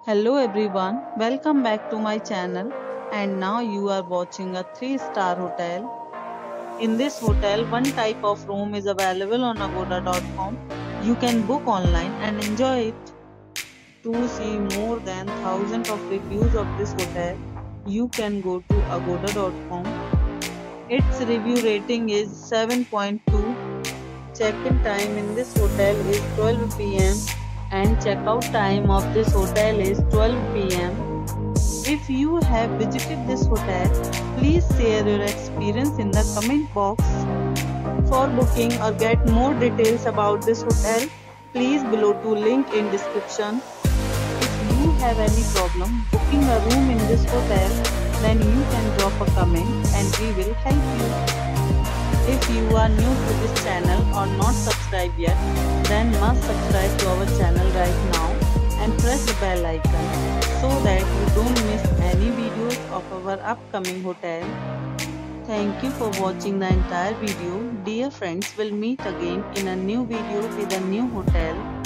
Hello everyone, welcome back to my channel and now you are watching a 3-star hotel. In this hotel, one type of room is available on agoda.com. You can book online and enjoy it. To see more than thousands of reviews of this hotel, you can go to agoda.com. Its review rating is 7.2. Check-in time in this hotel is 12 p.m. and check-out time of this hotel is 12 p.m. If you have visited this hotel, please share your experience in the comment box. For booking or get more details about this hotel, please below to link in description. If you have any problem booking a room in this hotel, then you can drop a comment and we will help you. If you are new to this channel or not subscribed yet, then must subscribe to our channel right now and press the bell icon so that you don't miss any videos of our upcoming hotel. Thank you for watching the entire video. Dear friends, we'll meet again in a new video with a new hotel.